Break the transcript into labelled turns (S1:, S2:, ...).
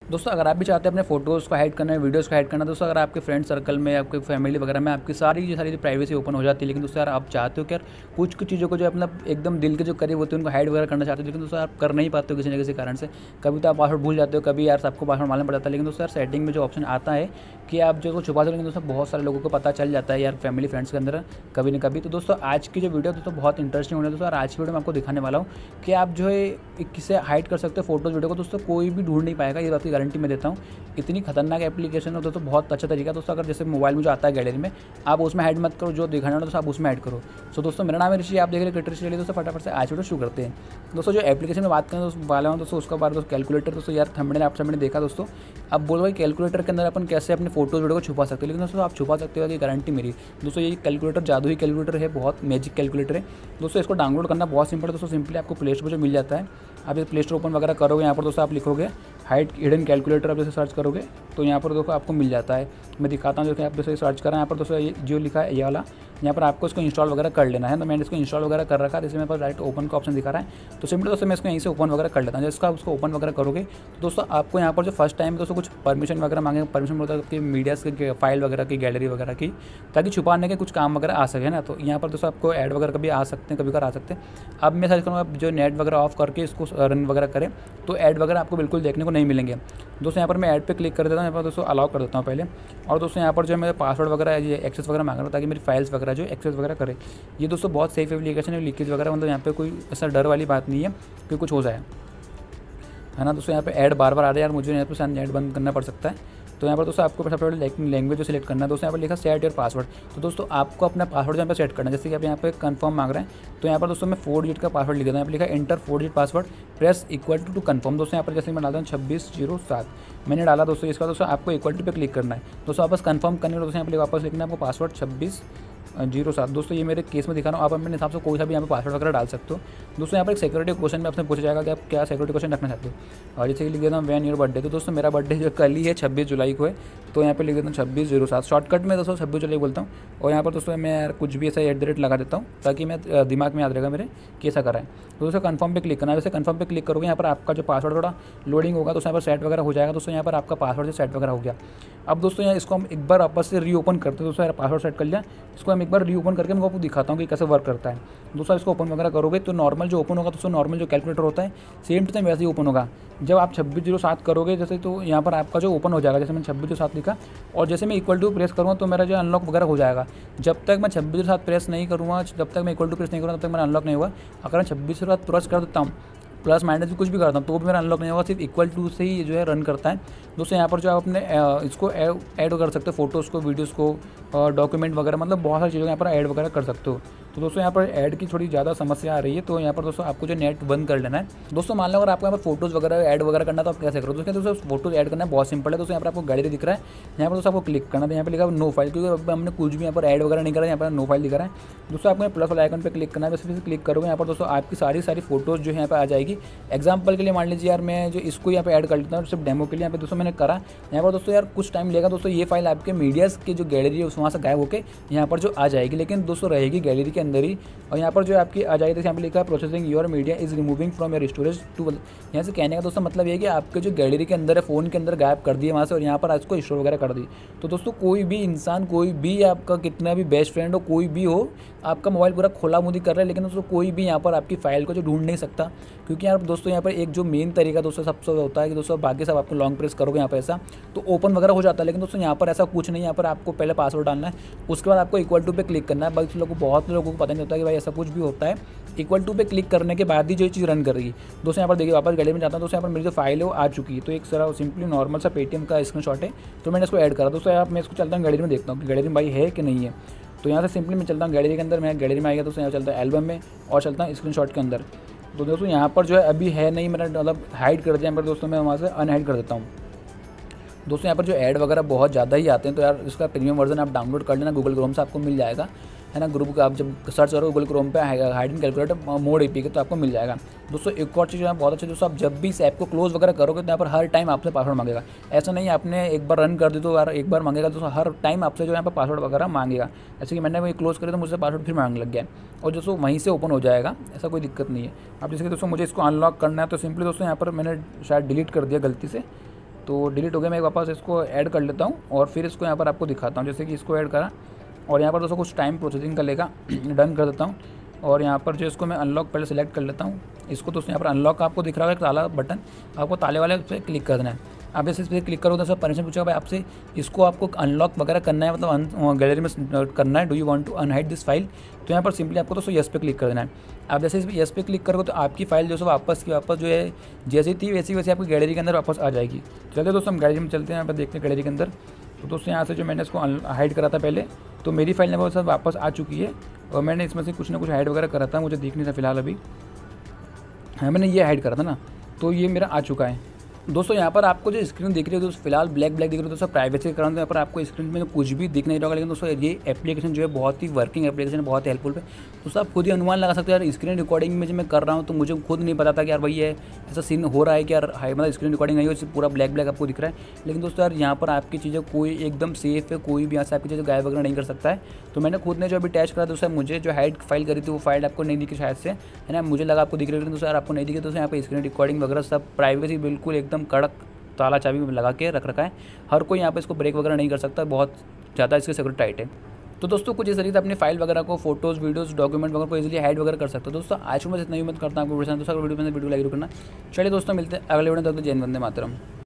S1: दोस्तों अगर आप भी चाहते हैं अपने फ़ोटोज़ को हाइड करना है, वीडियोज़ को हाइड करना है, दोस्तों अगर आपके फ्रेंड सर्कल में, आपके फैमिली वगैरह में आपकी सारी प्राइवेसी ओपन हो जाती है, लेकिन दोस्तों यार आप चाहते हो कि यार कुछ चीज़ों को जो अपना एकदम दिल के जो करीब होते हैं उनको हाइड वगैरह करना चाहते हो, लेकिन दोस्तों आप कर नहीं पाते हो किसी न किसी कारण से। कभी तो आप पासवर्ड भूल जाते हो, कभी यार सबको पासवर्ड मालूम पड़ जाता है, लेकिन दोस्तों यार सेटिंग में जो ऑप्शन आता है कि आप जो को छुपा दो, लेकिन दोस्तों बहुत सारे लोगों को पता चल जाता है यार फैमिली फ्रेंड्स के अंदर कभी न कभी। तो दोस्तों आज की जो वीडियो दोस्तों बहुत इंटरेस्टिंग होने है दोस्तों, और आज की वीडियो में आपको दिखाने वाला हूँ कि आप जो है किसे हाइड कर सकते हो फोटोज़ वीडियो को। दोस्तों कोई भी ढूंढ नहीं पाएगा, ये बात की गारंटी मैं देता हूँ। इतनी खतरनाक एप्लीकेशन है दोस्तों, बहुत अच्छा तरीका है दोस्तों। अगर जैसे मोबाइल में जो आता है गैलरी में, आप उसमें ऐड मत करो, जो दिखाना है दोस्तों आप उसमें ऐड करो। सो दोस्तों मेरा नाम है ऋषि, आप देख रहे हैं क्रिएटर ऋषि। दोस्तों फटाफट से आज वीडियो शुरू करते हैं। दोस्तों जो एप्लीकेशन में बात करें दोस्तों वाला हूँ दोस्तों, उसका बारे दोस्तों कैलकुलेटर। दोस्तों यार थंबनेल आप सबने देखा दोस्तों। अब बोलो भाई कैलकुलेटर के अंदर अपन कैसे अपने फोटोज वीडियो को छुपा सकते हैं, लेकिन दोस्तों आप छुपा सकते हो, ये गारंटी मेरी। दोस्तों ये कैलकुलेटर जादुई कैलकुलेटर है, बहुत मैजिक कैलकुलेटर है दोस्तों। इसको डाउनलोड करना बहुत सिंपल है दोस्तों। सिंपली आपको प्ले स्टोर पर जो मिल जाता है, आप ये प्ले स्टोर ओपन वगैरह करोगे, यहाँ पर दोस्तों आप लिखोगे हाइड हिडन कैलकुलेटर, आप जैसे सर्च करोगे तो यहाँ पर देखो आपको मिल जाता है। मैं दिखाता हूँ, देखो आप जैसे सर्च करें यहाँ पर दोस्तों ये जो लिखा है ये वाला, यहाँ पर आपको इसको इंस्टॉल वगैरह कर लेना है। तो मैंने इसको इंस्टॉल वगैरह कर रखा है, जैसे मेरे पास डायरेक्ट ओपन का ऑप्शन दिखा रहा है। तो सिंपली दोस्तों मैं इसको यहीं से ओपन वगैरह कर लेता हूँ। जैसे उसको ओपन वगैरह करोगे तो दोस्तों आपको यहाँ पर जो फर्स्ट टाइम दोस्तों कुछ परमिशन वगैरह मांगे, परमिशन बोलता है कि मीडियाज़ की फाइल वगैरह की, गैलरी वगैरह की, ताकि छुपाने के कुछ काम वगैरह आ सके ना। तो यहाँ पर दोस्तों आपको ऐड वगैरह कभी आ सकते हैं, कभी कर आ सकते हैं। अब मैं सर्च करूँगा जो नेट वगैरह ऑफ करके इसको रन वगैरह करें तो ऐड वगैरह आपको बिल्कुल देखने को नहीं मिलेंगे दोस्तों। यहाँ पर मैं ऐड पे क्लिक कर देता हूँ, यहाँ पर दोस्तों अलाउ कर देता हूँ पहले। और दोस्तों यहाँ पर जो मेरे पासवर्ड वगैरह ये एक्सेस वगैरह मांग रहा हूँ, ताकि मेरी फाइल्स वगैरह जो एक्सेस वगैरह करे। ये दोस्तों बहुत सेफ एप्लीकेशन है, लीकेज वगैरह मतलब यहाँ पे कोई ऐसा डर वाली बात नहीं है कि कुछ हो जाए, है ना। दोस्तों यहाँ पे ऐड बार बार आ रहा है यार, मुझे यहाँ पे शायद ऐड बंद करना पड़ सकता है। तो यहाँ पर दोस्तों आपको सबसे पहले लैंग्वेज जो सिलेक्ट करना है दोस्तों, यहाँ पर लिखा सेट योर पासवर्ड। तो दोस्तों आपको अपना पासवर्ड यहाँ पर सेट करना है। जैसे कि आप यहाँ पे कंफर्म मांग रहे हैं, तो यहाँ पर दोस्तों मैं 4 डिजिट का पासवर्ड लिख देता हूँ। यहाँ पर लिखा enter 4 digit password press equal to confirm. दोस्तों यहाँ पर जैसे मैं डालता हूँ 2607 मैंने डाला दोस्तों। इसका दोस्तों आपको इक्वल टू पे क्लिक करना है दोस्तों, वापस कंफर्म करने के दोस्तों यहाँ पर वापस लिखना है आपको पासवर्ड 2607। दोस्तों ये मेरे केस में दिखा रहा हूँ, आप अपने हिसाब से कोई सा भी यहाँ पे पासवर्ड वगैरह डाल सकते हो दोस्तों। यहाँ पर एक सिक्योरिटी क्वेश्चन में आपसे पूछा जाएगा कि आप क्या सिक्योरिटी क्वेश्चन रखना चाहते हो। और जैसे कि लिख देता हूँ व्हेन योर बर्थडे। तो दोस्तों मेरा बर्थडे जो कल ही है 26 जुलाई को है, तो यहाँ पे लिख देता हूँ 2607। शॉर्टकट में दोस्तों 26 जुलाई बोलता हूँ। और यहाँ पर दोस्तों मैं कुछ भी ऐसा @ लगा देता हूँ, ताकि मैं दिमाग में याद रहेगा मेरे कि ऐसा करा है। तो दोस्तों कंफर्म पे क्लिक करना है। वैसे कंफर्म पे क्लिक करोगे यहाँ पर आपका जो पासवर्ड थोड़ा लोडिंग होगा, तो यहाँ पर सेट वगैरह हो जाएगा दोस्तों। यहाँ पर आपका पासवर्ड से सेट वगैरह हो गया। अब दोस्तों यहाँ इसको हम एक बार वापस से रीओपन करते हैं दोस्तों। यार पासवर्ड सेट कर लिया, इसको हम एक बार रीओपन करके मैं आपको दिखाता हूँ कि कैसे वर्क करता है दोस्तों। इसको ओपन वगैरह करोगे तो नॉर्मल जो ओपन होगा दोस्तों, नॉर्मल जो कैलकुलेटर होता है सेम टू सेम वैसे ही ओपन होगा। जब आप 2607 करोगे जैसे, तो यहाँ पर आपका जो ओपन हो जाएगा, जैसे मैंने 2607 लिखा और जैसे मैं इक्वल टू प्रेस करूँगा तो मेरा जो अनलॉक वगैरह हो जाएगा। जब तक मैं 2607 प्रेस नहीं करूँगा, जब तक मैं इक्वल टू प्रेस नहीं करूँगा, तब तक मेरा अनलॉक नहीं हुआ। अगर मैं 2607 प्रेस कर देता हूँ, प्लस माइनस भी कुछ भी करता हूँ, तो भी मेरा अनलॉक नहीं होगा। सिर्फ इक्वल टू से ही जो है रन करता है दोस्तों। यहाँ पर जो आप अपने इसको ऐड कर सकते हो, फोटोज़ को, वीडियोज़ को, डॉक्यूमेंट वगैरह, मतलब बहुत सारी चीज़ों यहाँ पर ऐड वगैरह कर सकते हो। तो दोस्तों यहाँ पर ऐड की थोड़ी ज़्यादा समस्या आ रही है, तो यहाँ पर दोस्तों आपको जो नेट बंद कर लेना है दोस्तों। मान लो अगर आपको यहाँ पर फोटोज़ वगैरह ऐड वगैरह करना, तो आप कैसे करो दोस्तों। फोटोज़ ऐड करना बहुत सिंपल है दोस्तों। यहाँ पर आपको गैलरी दिख रहा है, यहाँ पर दोस्तों आपको क्लिक करना है। यहाँ पर लिखा नो फाइल, क्योंकि हमने कुछ भी यहाँ पर ऐड वगैरह नहीं करा, यहाँ पर नो फाइल दिख रहा है दोस्तों। आपको प्लस वाला आइकन पर क्लिक करना है। वैसे क्लिक करोगे यहाँ पर दोस्तों आपकी सारी फोटोज़ जो यहाँ पर आ जाएगी। एग्जाम्पल के लिए मान लीजिए यार मैं जो इसको यहाँ पे ऐड कर लेता हूँ सिर्फ डेमो के लिए, यहाँ पे दोस्तों मैंने करा। यहाँ पर दोस्तों यार कुछ टाइम लेगा दोस्तों, ये फाइल आपके मीडियाज़ की जो गैलरी है वहाँ से गायब होकर यहाँ पर जो आ जाएगी, लेकिन दोस्तों रहेगी गैलरी के अंदर ही। और यहाँ पर जो आपकी आ जाएगी, यहाँ पर लिखा है processing your media is removing from your storage to. यहाँ से कहने का दोस्तों मतलब ये है कि आपके जो गैलरी के अंदर है, फ़ोन के अंदर गायब कर दिए वहाँ से, और यहाँ पर इसको स्टोर वगैरह कर दी। तो दोस्तों कोई भी इंसान, कोई भी आपका कितना भी बेस्ट फ्रेंड हो, कोई भी हो, आपका मोबाइल पूरा खोला मुदी कर रहा है, लेकिन दोस्तों कोई भी यहाँ पर आपकी फाइल को जो ढूंढ नहीं सकता। क्योंकि यार दोस्तों यहाँ पर एक जो मेन तरीका दोस्तों सबसे होता है कि दोस्तों बाकी सब आपको लॉन्ग प्रेस करोगे यहाँ पर ऐसा तो ओपन वगैरह हो जाता है, लेकिन दोस्तों यहाँ पर ऐसा कुछ नहीं। यहाँ पर आपको पहले पासवर्ड डालना है, उसके बाद आपको इक्वल टू पे क्लिक करना है। बाकी लोगों को, बहुत लोगों को पता नहीं होता कि भाई ऐसा कुछ भी होता है। इक्वल टू पे क्लिक करने के बाद ही जो चीज़ रन करेगी दोस्तों। यहाँ पर देखिए वापस गैलरी में जाता हूँ दोस्तों, यहाँ पर मेरी जो फाइल है वो आ चुकी है। तो एक सारा सिंपली नॉर्मल सा पेटीएम का स्क्रीनशॉट है, तो मैंने इसको ऐड करा दोस्तों। यहाँ मैं इसको चलता हूँ गैलरी में, देखता हूँ कि गैलरी में भाई है कि नहीं है। तो यहाँ से सिंपली मैं चलता हूँ गैलरी के अंदर, मैं गैलरी में आ गया दोस्तों। यहाँ चलता है एल्बम में और चलता हूँ स्क्रीनशॉट के अंदर। तो दोस्तों यहाँ पर जो है अभी है नहीं, मैंने मतलब हाइड कर दिया यहाँ पर दोस्तों। मैं वहाँ से अनहाइड कर देता हूँ दोस्तों। यहाँ पर जो ऐड वगैरह बहुत ज़्यादा ही आते हैं, तो यार इसका प्रीमियम वर्जन आप डाउनलोड कर लेना, गूगल क्रोम से आपको मिल जाएगा, है ना। ग्रुप का आप जब सर्च करो गूगल क्रोम पे hidden calculator mode APK, तो आपको मिल जाएगा दोस्तों। एक और चीज़ बहुत अच्छी दोस्तों, आप जब भी इस ऐप को क्लोज वगैरह करोगे तो यहाँ पर हर टाइम आपसे पासवर्ड मांगेगा। ऐसा नहीं आपने एक बार रन कर दी तो यार एक बार मांगेगा दोस्तों, हर टाइम आपसे जो यहाँ पर पासवर्ड वगैरह मांगेगा। जैसे कि मैंने वही क्लोज करी तो मुझसे पासवर्ड फिर मांगने लग गया, और दोस्तों वहीं से ओपन हो जाएगा, ऐसा कोई दिक्कत नहीं है। अब जैसे कि दोस्तों मुझे इसको अनलॉक करना है, तो सिंपली दोस्तों यहाँ पर मैंने शायद डिलीट कर दिया गलती से, तो डिलीट हो गया। मैं वापस इसको ऐड कर लेता हूँ और फिर इसको यहाँ पर आपको दिखाता हूँ। जैसे कि इसको ऐड करा और यहाँ पर दोस्तों कुछ टाइम प्रोसेसिंग का लेगा, डन कर देता हूँ। और यहाँ पर जो इसको मैं अनलॉक पहले सेलेक्ट कर लेता हूँ इसको। दोस्तों यहाँ पर अनलॉक आपको दिख रहा है ताला बटन, आपको ताले वाले पे क्लिक कर देना है। आप जैसे इस पर क्लिक करोगे तो सब परमिशन पूछेगा भाई आपसे, इसको आपको अनलॉक वगैरह करना है, मतलब गैलरी में करना है, do you want to unhide this file. तो यहाँ पर सिंपली आपको दोस्तों यस पे क्लिक कर देना है। आप जैसे इस पर यस पे क्लिक करोगे तो आपकी फाइल जो है वापस की वापस जो है जैसी थी वैसी वैसे आपकी गैलरी के अंदर वापस आ जाएगी। चलते दोस्तों हम गैलरी में चलते हैं, यहाँ पर देखते हैं गैलरी के अंदर। तो दोस्तों यहाँ से जो मैंने इसको हाइड करा था पहले, तो मेरी फाइल नंबर सब वापस आ चुकी है और मैंने इसमें से कुछ ना कुछ हाइड वगैरह करा था, मुझे दिख नहीं था फिलहाल अभी। हाँ मैंने ये हाइड करा था ना, तो ये मेरा आ चुका है। दोस्तों यहाँ पर आपको जो स्क्रीन दिख रही है दोस्तों फिलहाल ब्लैक दिख रही है, दोस्तों प्राइवेसी के कारण यहाँ पर आपको स्क्रीन में कुछ भी दिख नहीं रहा होगा। लेकिन दोस्तों ये एप्लीकेशन जो है बहुत ही वर्किंग एप्लीकेशन, बहुत हेल्पफुल है। दोस्तों आप खुद ही अनुमान लगा सकते हो यार, स्क्रीन रिकॉर्डिंग में जो मैं कर रहा हूँ तो मुझे खुद नहीं पता था कि यार भाई ये ऐसा सीन हो रहा है कि यार हाई मतलब स्क्रीन रिकॉर्डिंग नहीं हो, पूरा ब्लैक आपको दिख रहा है। लेकिन दोस्तों यार यहाँ पर आपकी चीज़ें कोई एकदम सेफ है, कोई भी यहाँ से आपकी चीज़ें गायब वगैरह नहीं कर सकता है। तो मैंने खुद ने जो अभी टैच करा दोस्तों, मुझे जो हाइड फाइल करी थी वो फाइल आपको नहीं दिखी शायद से, है ना, मुझे लगा आपको दिख रही है दोस्तों यार, आपको नहीं दिखी। दोस्तों यहाँ पर स्क्रीन रिकॉर्डिंग वगैरह सब प्राइवेसी बिल्कुल एकदम कड़क ताला चाबी में लगा के रख रखा है। हर कोई यहाँ पे इसको ब्रेक वगैरह नहीं कर सकता, बहुत ज़्यादा इसकी सिक्योरिटी टाइट है। तो दोस्तों कुछ इस तरीके से अपनी फाइल वगैरह को, फोटोज़, वीडियोस, डॉक्यूमेंट वगैरह को इजीली हाइड वगैरह कर सकते हो। दोस्तों आज मैं इतना ही उम्मीद करता हूँ आपको वीडियो दोस्तों वीडियो लाइक करना। चलिए दोस्तों मिलते हैं अगले वीडियो में, तब तक जय हिंद, वंदे मातरम।